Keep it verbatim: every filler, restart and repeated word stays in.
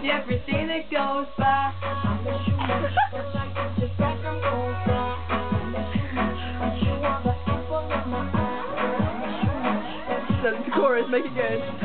everything that goes by. So the chorus, make it good.